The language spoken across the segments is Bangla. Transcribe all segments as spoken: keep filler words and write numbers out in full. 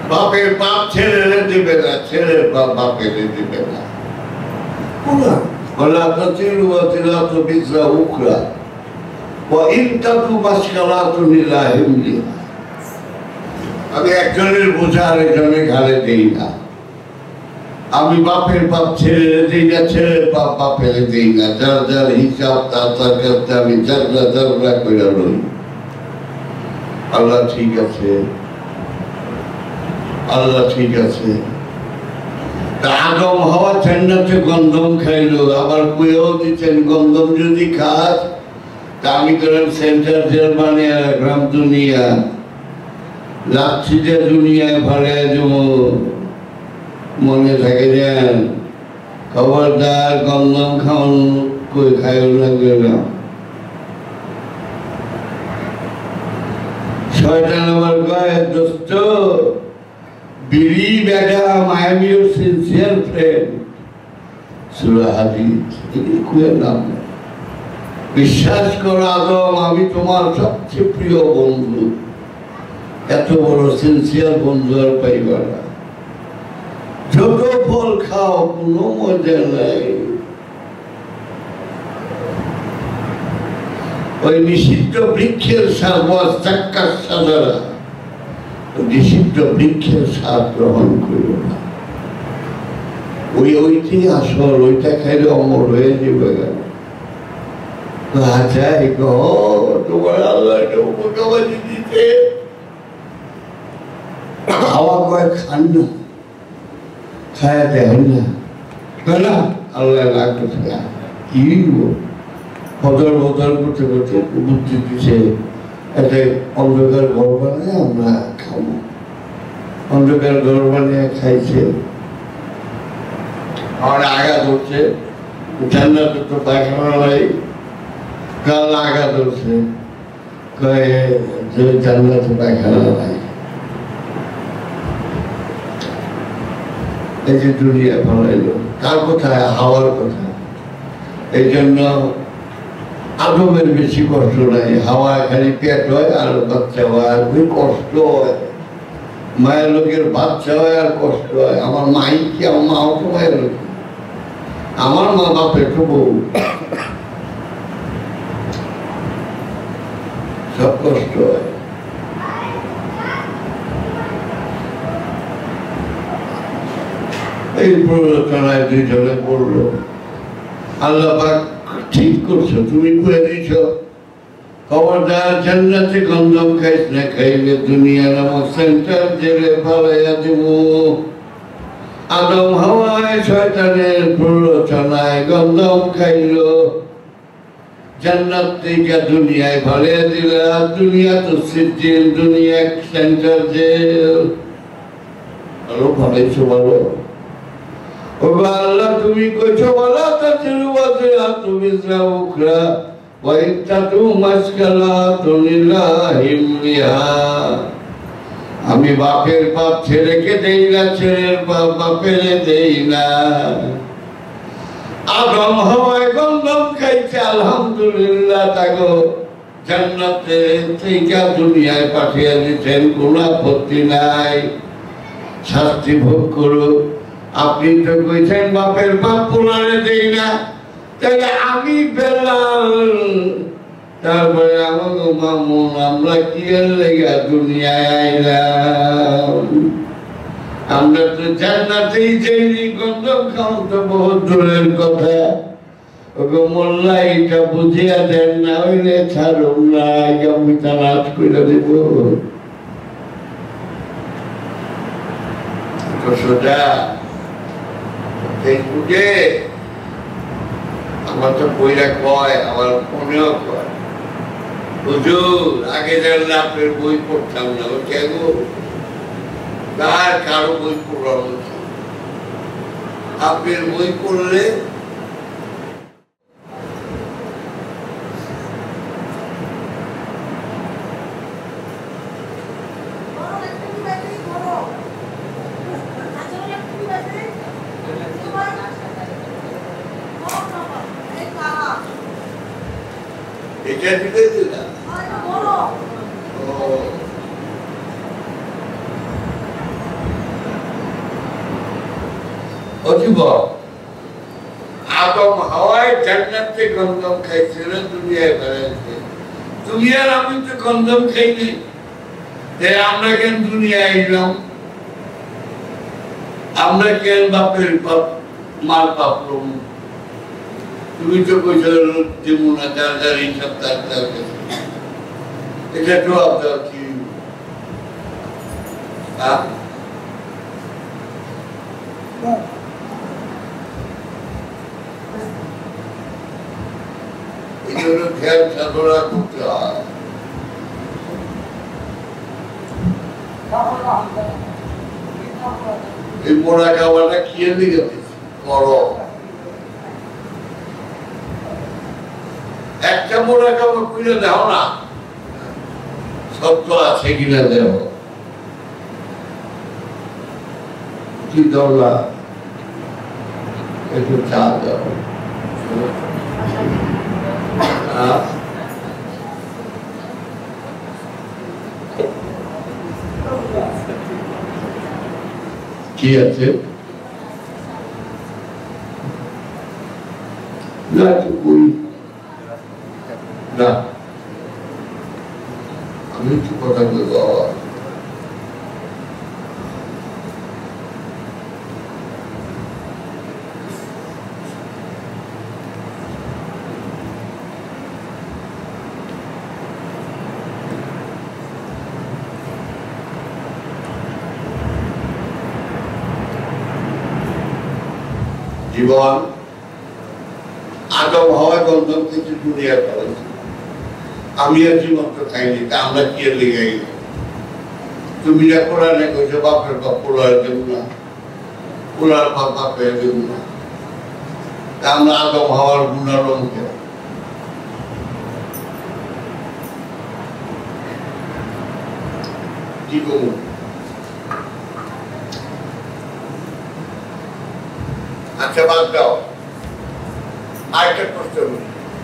বাপের বাপ ছেলেরে দিবে না, ছেলের বাপ বাপের দিবে না। ولا تطيروا وطيرات بذر أخرى وإن تطوا مسكرات إلى حملها। আমি একজনের বোঝা আরেকজনের ঘাড়ে দিই না। আমি বাপের বাপ ছেলেরে দিই না, ছেলের বাপ বাপের দিই না। যার যার হিসাব তার তার কাছে আমি জাগলা জাগলা করে রই। আল্লাহ ঠিক আছে, আল্লাহ ঠিক আছে। আদম হওয়া জান্নাতে গন্ধম খাইলো, আবার কুয়েও দিচ্ছেন গন্ধম যদি খাস তা আমি করেন সেন্টার জার্মানি আর গ্রাম দুনিয়া যাচ্ছি যে দুনিয়ায় ভরে জম মনে থাকে যান খবরদার গন্ধম খাওয়ান কই খাইও লাগবে না। শয়তান আমার কয় দোস্ত believe Adam, I am your sincere friend. Surah Hadith. এগুলি খুঁজে নাম বিশ্বাস করো আদম আমি তোমার সবচেয়ে প্রিয় বন্ধু। এত বড় সিনসিয়ার বন্ধু আর পাইবা না। যত ফল খাও কোনো মজা নাই। ওই নিষিদ্ধ বৃক্ষের সাজওয়াজ চাক্কার সাজারা নিষিদ্ধ বৃক্ষের স্বাদ গ্রহণ করিও না। ওই ওইটি আসল, ওইটা খাইলে অমর হয়ে যাবে। তোমার আল্লাহ উপকাবাজি দিতে খাওয়া কয় খান না, খায়া দেখেন না না আল্লাহ লাগবে কি বদল বদল করতে করতে বুদ্ধি দিচ্ছে একটা অন্ধকার ঘর বানিয়ে আমরা খাবো। অন্ধকার ঘর বানিয়ে খাইছে, আমার আঘাত হচ্ছে জান্নাতে তো পায়খানা নাই, কাল আঘাত হচ্ছে কয়ে যে জান্নাতে পায়খানা নাই। এই যে দুনিয়া ফলাইলো তার কোথায় হাওয়ার কথা। এই জন্য আদমের বেশি কষ্ট নাই, হাওয়া খালি পেট হয় আর বাচ্চা হয়, আর খুবই কষ্ট হয়। মায়ের লোকের বাচ্চা হয় আর কষ্ট হয়। আমার মাই কি, আমার মাও তো মায়ের লোক, আমার মা বাপের তো বউ, সব কষ্ট হয়। এই প্ররোচনায় দুইজনে পড়লো। আল্লাহ পাক ঠিক করছো, তুমি করে দিছ খবরদার জান্নাতে গন্ধম খাইস না, খাইলে দুনিয়া নামক সেন্টার জেলে ফালাইয়া দিব। আদম হাওয়ায় শয়তানের প্ররোচনায় গন্ধম খাইল, জান্নাত থেকে দুনিয়ায় ফালাইয়া দিল। দুনিয়া তো সিজিল, দুনিয়া সেন্টার জেল। আরো ফালাইছো বলো আল্লাহ তুমি কইছো বলা তাজিলু ওয়াজিরাতু বিজরা উখরা ওয়া ইত্তাতু মাসকালাতুন লিল্লাহিমিয়া। আমি বাপের বাপ ছেলেকে দেই না, ছেলের বাপ বাপের দেই না। আদম হাওয়ায় গন্ধম খাইছে আলহামদুলিল্লাহ, তাগো জান্নাতে থেকে দুনিয়ায় পাঠিয়ে দিচ্ছেন, কোনো আপত্তি নাই, শাস্তি ভোগ করো। আপনি তো কইছেন বাপের বাপ পুনারে দেই না, তাহলে আমি বেলাল তারপরে আমাকে মামুন আমরা কি লেগা দুনিয়ায় আইলাম? আমরা তো জান্নাতেই যাইনি, গন্ধম খাওয়া তো বহুত দূরের কথা। ওকে মোল্লা এটা বুঝিয়া দেন না, হইলে ছাড়ুন না, আমি তালাশ করে দেব। সোজা ফেসবুকে আমার তো বইরা কয়, আমার ফোনেও কয়, হুজুর আগে জানলে আপনার বই পড়তাম না। কেন তার কারো বই পড়ার মতো, আপনার বই পড়লে এটা দিতে দিলাম। অজীব আদম হাওয়ায় জান্নাতে গন্ধম খাইছিল দুনিয়ায় বেড়াইছে তুমি আর আমি তো গন্ধম খাইনি আমরা কেন দুনিয়ায় এলাম আমরা কেন বাপের বাপ মার বাপ তুমি তো কইছো যেমন যার যার হিসাব তার তার কাছে এটা জবাব দাও কি এগুলো খেয়াল সাধনা করতে হয় এই মোড়া খাওয়াটা খেয়ে দিকে করো একটা মোড়া খাওয়া খুলে দাও না সত্য আছে কিনা দেও কি দরলা একটু চা দাও কি আছে না কই না আমি একটু কথা বলবো জীবন আদম হওয়া গন্ধম কিছু দুনিয়া করেছে আমি আর জীবন তো খাইনি তা আমরা কি লেগে গেল তুমি যা কোরআনে কইছো বাপের বাপ পোলার দেব না পোলার বাপ বাপের দেব না তা আমরা আদম হওয়ার গুণারম কেন কি করবো আচ্ছা বাদ দাও আরেকটা প্রশ্ন করি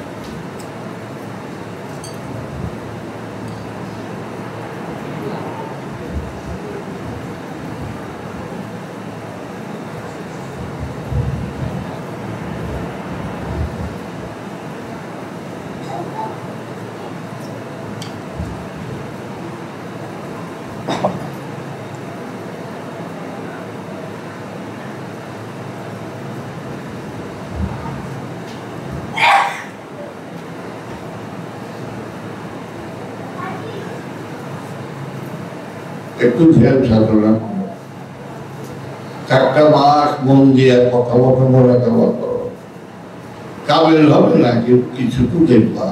একটু ধ্যান সাধনা চারটা মাস মন দিয়ে কথা বলতে মনে করো কাবেল হবে না কিছু তো দেখবা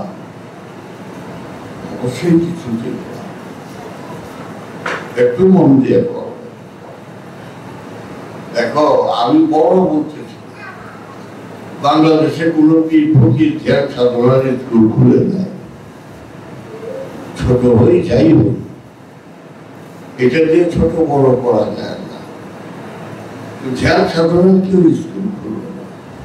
অবশ্যই কিছু দেখবা একটু মন দিয়ে করো দেখো আমি বড় বলতেছি বাংলাদেশে কোনো ফকির ধ্যান সাধনার স্কুল খুলে নেয় ছোট হয়ে যাই হোক এটা দিয়ে ছোট বড় করা যায় না ধ্যান সাধনা কেউ স্কুল করবে না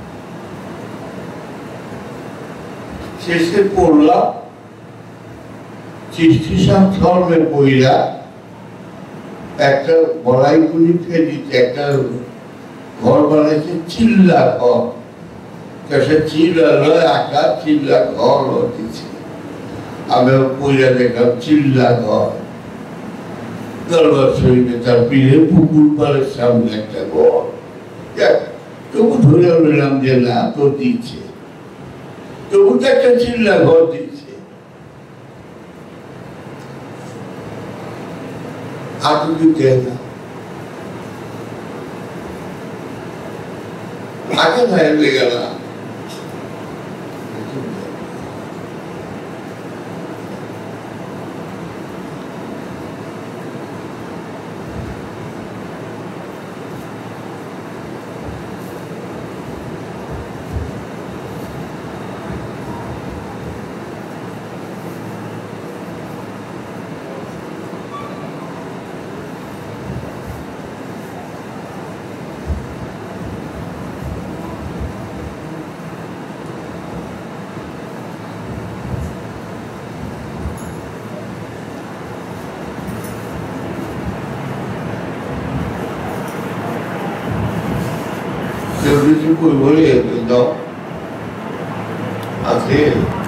শেষে পড়লাম চিস্তিসাম ধর্মে পইরা একটা বড়াই গুলি ফেলিতে একটা ঘর বানাইছে চিল্লা ঘর সে চিল্লা লয় আঁকা চিল্লা ঘর দিচ্ছে আমি পইরা দেখলাম চিল্লা ঘর দরবার শরীফে তার পীরের পুকুর পাড়ের সামনে একটা ঘর তবু ধরে নিলাম যে না তো দিচ্ছে তবু তো একটা চিল্লা ঘর দিচ্ছে আর কিছু দেয় না আগে ভাই লেগে না কেউ কিছু করবো দাও আছে